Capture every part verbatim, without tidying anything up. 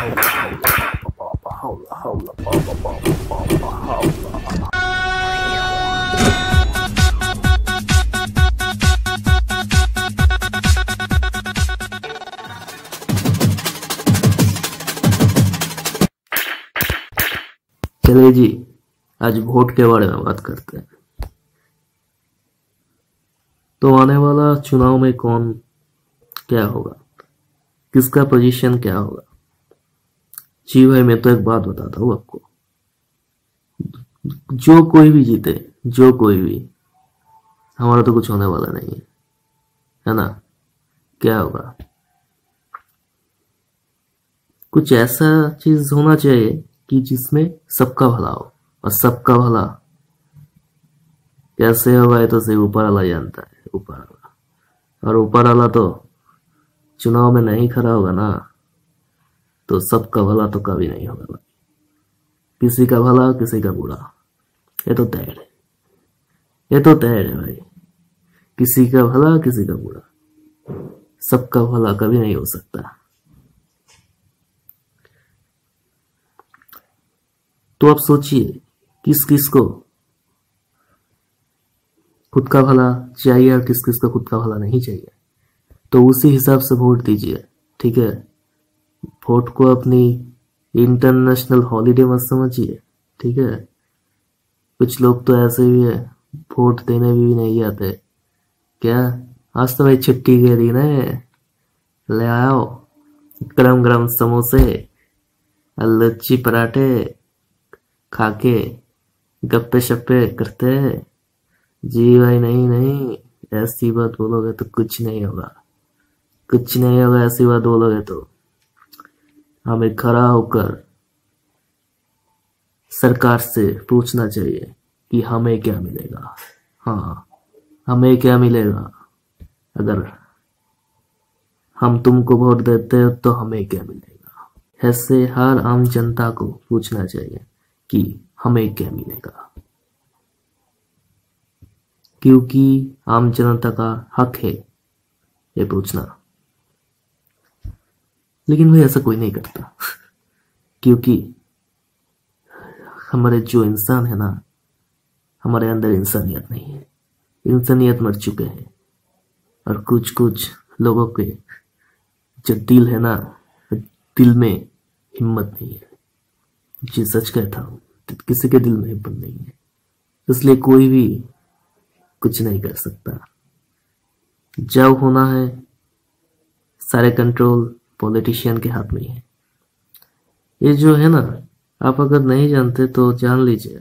चलिए जी, आज वोट के बारे में बात करते हैं। तो आने वाला चुनाव में कौन क्या होगा, किसका पोजीशन क्या होगा। जी भाई, मैं तो एक बात बताता हूँ आपको, जो कोई भी जीते, जो कोई भी, हमारा तो कुछ होने वाला नहीं है, है ना। क्या होगा, कुछ ऐसा चीज होना चाहिए कि जिसमें सबका भला हो। और सबका भला कैसे होगा ये तो सिर्फ ऊपर वाला जानता है, ऊपर वाला। और ऊपर वाला तो चुनाव में नहीं खड़ा होगा ना, तो सबका भला तो कभी नहीं होगा भाई। किसी का भला किसी का बुरा, ये तो तय है, ये तो तय है भाई। किसी का भला किसी का बुरा, सबका भला कभी नहीं हो सकता। तो आप सोचिए, किस किस को खुद का भला चाहिए और किस किस को खुद का भला नहीं चाहिए, तो उसी हिसाब से वोट दीजिए, ठीक है। वोट को अपनी इंटरनेशनल हॉलीडे मत समझिए, ठीक है। कुछ लोग तो ऐसे भी है, वोट देने भी नहीं आते। क्या आज तो भाई छुट्टी के दिन है, ले आओ गरम गरम समोसे, लच्छी पराठे खाके गप्पे शप्पे करते हैं। जी भाई, नहीं नहीं, ऐसी बात बोलोगे तो कुछ नहीं होगा, कुछ नहीं होगा। ऐसी बात बोलोगे तो हमें खड़ा होकर सरकार से पूछना चाहिए कि हमें क्या मिलेगा। हाँ, हमें क्या मिलेगा, अगर हम तुमको वोट देते हो तो हमें क्या मिलेगा। ऐसे हर आम जनता को पूछना चाहिए कि हमें क्या मिलेगा, क्योंकि आम जनता का हक है ये पूछना। लेकिन भाई ऐसा कोई नहीं करता, क्योंकि हमारे जो इंसान है ना, हमारे अंदर इंसानियत नहीं है, इंसानियत मर चुके हैं। और कुछ कुछ लोगों के जो दिल है ना, दिल में हिम्मत नहीं है। जी सच कहता हूँ, किसी के दिल में हिम्मत नहीं है, इसलिए कोई भी कुछ नहीं कर सकता। जब होना है, सारे कंट्रोल पॉलिटिशियन के हाथ में है। ये जो है ना, आप अगर नहीं जानते तो जान लीजिए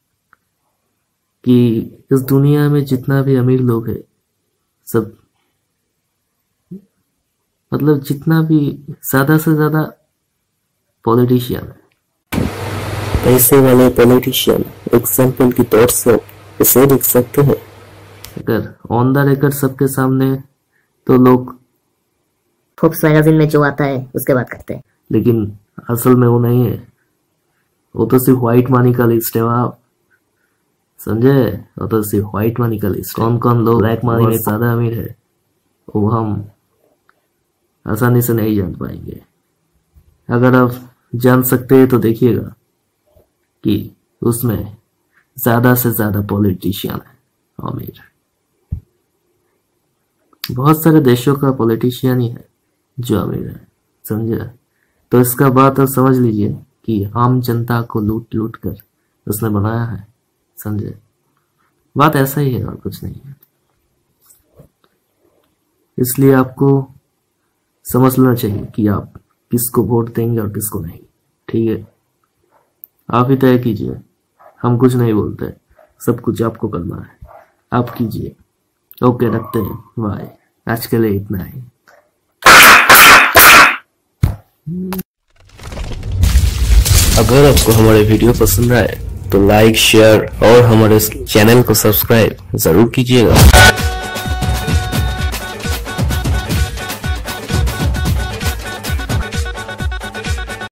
कि इस दुनिया में जितना भी अमीर लोग है, सब मतलब जितना भी ज्यादा से ज्यादा पॉलिटिशियन है, पैसे वाले पॉलिटिशियन। एग्जाम्पल के तौर से इसे देख सकते हैं। अगर ऑन द रिकॉर्ड सबके सामने तो लोग फोर्ब्स मैगजीन में जो आता है उसके बात करते हैं, लेकिन असल में वो नहीं है। वो तो सिर्फ व्हाइट मनी का लिस्ट है, आप समझे। वो तो सिर्फ व्हाइट मनी का लिस्ट। कौन कौन लोग ब्लैक मनी में ज्यादा अमीर है वो हम आसानी से नहीं जान पाएंगे। अगर आप जान सकते हैं तो देखिएगा कि उसमें ज्यादा से ज्यादा पॉलिटिशियन है अमीर। बहुत सारे देशों का पॉलिटिशियन ही है जो अमीर है, समझे। तो इसका बात आप समझ लीजिए कि आम जनता को लूट लूट कर उसने बनाया है, समझे। बात ऐसा ही है और कुछ नहीं है। इसलिए आपको समझ लेना चाहिए कि आप किसको वोट देंगे और किसको नहीं, ठीक है। आप ही तय कीजिए, हम कुछ नहीं बोलते, सब कुछ आपको करना है, आप कीजिए। ओके, रखते हैं, बाय। आज के लिए इतना ही। अगर आपको हमारे वीडियो पसंद आए तो लाइक, शेयर और हमारे चैनल को सब्सक्राइब जरूर कीजिएगा।